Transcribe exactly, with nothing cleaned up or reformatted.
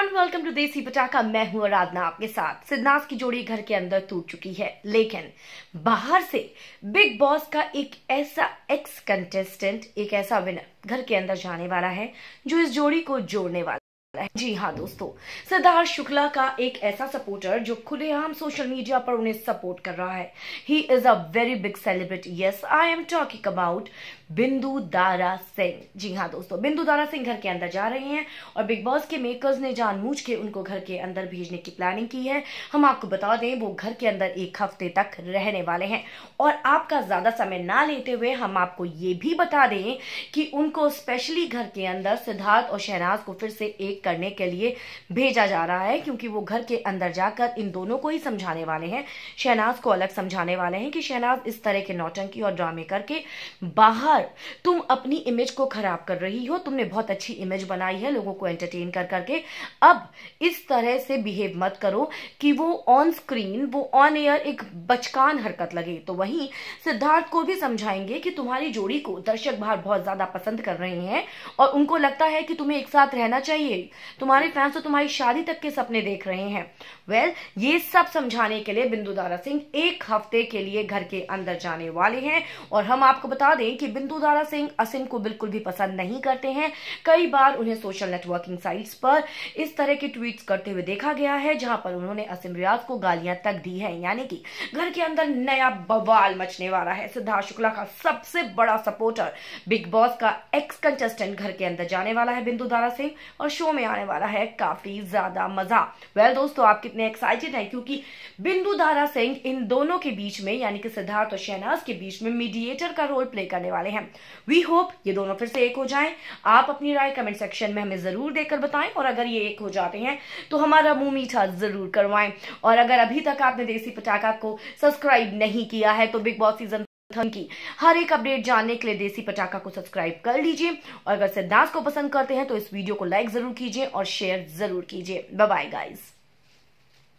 Everyone, welcome to देसी पटाखा। मैं हूं आराधना आपके साथ। सिद्धनाथ की जोड़ी घर के अंदर टूट चुकी है, लेकिन बाहर से बिग बॉस का एक ऐसा एक्स कंटेस्टेंट, एक ऐसा विनर घर के अंदर जाने वाला है जो इस जोड़ी को जोड़ने वाला है। जी हाँ दोस्तों, sidharth शुक्ला का एक ऐसा सपोर्टर जो खुलेआम सोशल मीडिया पर उन्हें सपोर्ट कर रहा है। He is a very big celebrity. Yes, I am talking about Bindu Dara Singh. जी हाँ दोस्तों, बिंदु दारा सिंह घर के अंदर जा रहे हैं और बिग बॉस के मेकर्स ने जानबूझ के उनको घर के अंदर भेजने की प्लानिंग की है। हम आपको बता दें, वो घर के अंदर एक हफ्ते तक रहने वाले हैं। और आपका ज्यादा समय ना लेते हुए हम आपको ये भी बता दें कि उनको स्पेशली घर के अंदर सिद्धार्थ और शहनाज को फिर से एक करने के लिए भेजा जा रहा है, क्योंकि वो घर के अंदर जाकर इन दोनों को ही समझाने वाले हैं। शहनाज को अलग समझाने वाले हैं कि शहनाज इस तरह के नौटंकी और ड्रामे करके बाहर तुम अपनी इमेज को खराब कर रही हो। तुमने बहुत अच्छी इमेज बनाई है लोगों को एंटरटेन कर करके, अब इस तरह से बिहेव मत करो कि वो ऑन स्क्रीन, वो ऑन एयर एक बचकान हरकत लगे। तो वहीं सिद्धार्थ को भी समझाएंगे कि तुम्हारी जोड़ी को दर्शक बाहर बहुत ज्यादा पसंद कर रहे हैं और उनको लगता है कि तुम्हें एक साथ रहना चाहिए। तुम्हारे फैंस तो तुम्हारी शादी तक के सपने देख रहे हैं। वेल well, ये सब समझाने के लिए बिंदु दारा सिंह एक हफ्ते के लिए घर के अंदर जाने वाले हैं। और हम आपको बता दें कि बिंदु दारा सिंह असीम को बिल्कुल भी पसंद नहीं करते हैं। कई बार उन्हें सोशल नेटवर्किंग साइट्स पर इस तरह के ट्वीट्स करते हुए देखा गया है, जहां पर उन्होंने असीम रियाज को गालियां तक दी है। यानी कि घर के अंदर नया बवाल मचने वाला है। सिद्धार्थ शुक्ला का सबसे बड़ा सपोर्टर, बिग बॉस का एक्स कंटेस्टेंट घर के अंदर जाने वाला है बिंदु दारा सिंह, और शो में आने वाला है काफी ज्यादा मजा। वेल दोस्तों, आप कितने एक्साइटेड हैं? क्योंकि बिंदु दारा सिंह इन दोनों के बीच में, यानी कि सिद्धार्थ और शहनाज के बीच में मीडिएटर का रोल प्ले करने वाले हैं। वी होप ये दोनों फिर से एक हो जाएं। आप अपनी राय कमेंट सेक्शन में हमें जरूर देकर बताएं, और अगर ये एक हो जाते हैं तो हमारा मुंह मीठा जरूर करवाएं। और अगर अभी तक आपने देसी पटाखा को सब्सक्राइब नहीं किया है तो बिग बॉस सीजन की हर एक अपडेट जानने के लिए देसी पटाखा को सब्सक्राइब कर लीजिए। और अगर सिद्धार्थ को पसंद करते हैं तो इस वीडियो को लाइक जरूर कीजिए और शेयर जरूर कीजिए। Bye bye guys.